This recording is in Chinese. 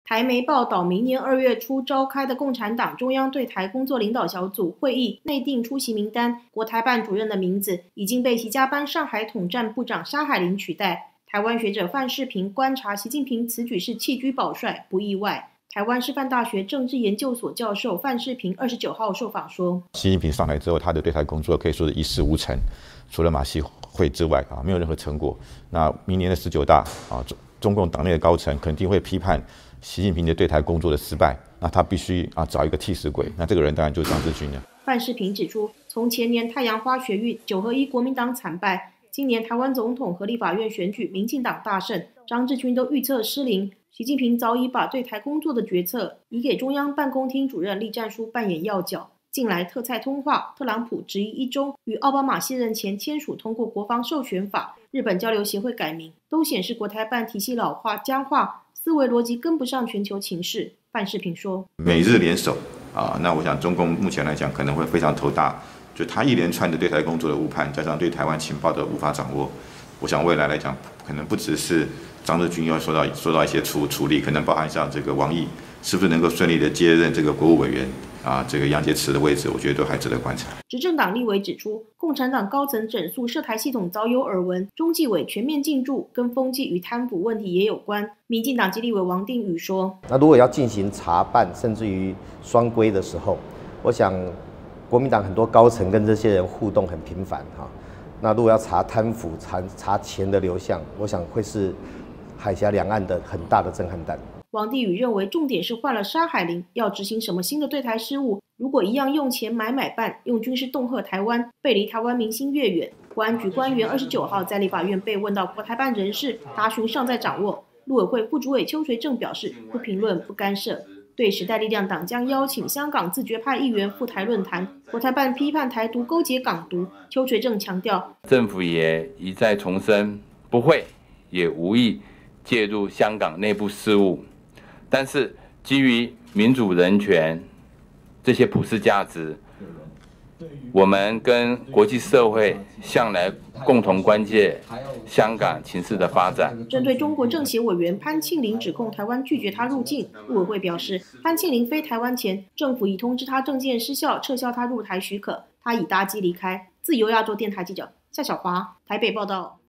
台媒报道，明年2月初召开的共产党中央对台工作领导小组会议内定出席名单，国台办主任的名字已经被习家班上海统战部长沙海林取代。台湾学者范世平观察习近平此举是弃车保帅，不意外。台湾师范大学政治研究所教授范世平29号受访说：“ 习近平上台之后，他的对台工作可以说是一事无成，除了马习会之外没有任何成果。那明年的19大中共党内的高层肯定会批判习近平的对台工作的失败，那他必须找一个替死鬼，那这个人当然就是张志军了。” 范世平指出，从前年太阳花学运9合1国民党惨败，今年台湾总统和立法院选举民进党大胜，张志军都预测失灵。习近平早已把对台工作的决策移给中央办公厅主任栗战书扮演要角。近来特菜通话，特朗普质疑一中与奥巴马卸任前签署通过国防授权法，日本交流协会改名，都显示国台办体系老化僵化，思维逻辑跟不上全球情势。范世平说：“ 美日联手那我想中共目前来讲可能会非常头大，就他一连串的对台工作的误判，加上对台湾情报的无法掌握，我想未来来讲，可能不只是张志军要受到一些处理，可能包含像这个王毅是不是能够顺利的接任这个国务委员这个杨洁篪的位置，我觉得都还值得观察。” 执政党立委指出，共产党高层整肃涉台系统早有耳闻，中纪委全面进驻跟风纪与贪腐问题也有关。民进党籍立委王定宇说：“ 那如果要进行查办，甚至于双规的时候，我想国民党很多高层跟这些人互动很频繁那如果要查贪腐、查钱的流向，我想会是海峡两岸的很大的震撼弹。” 王定宇认为，重点是换了沙海林，要执行什么新的对台事务？如果一样用钱买办，用军事恫吓台湾，背离台湾民心越远。国安局官员29号在立法院被问到国台办人事答询尚在掌握，陆委会副主委邱垂正表示不评论、不干涉。对时代力量党将邀请香港自决派议员赴台论坛，国台办批判台独勾结港独，邱垂正强调， 政府也一再重申不会也无意介入香港内部事务，但是基于民主人权这些普世价值，我们跟国际社会向来共同关切香港情势的发展。 针对中国政协委员潘庆林指控台湾拒绝他入境，陆委会表示，潘庆林飞台湾前，政府已通知他证件失效，撤销他入台许可，他已搭机离开。自由亚洲电台记者夏小华台北报道。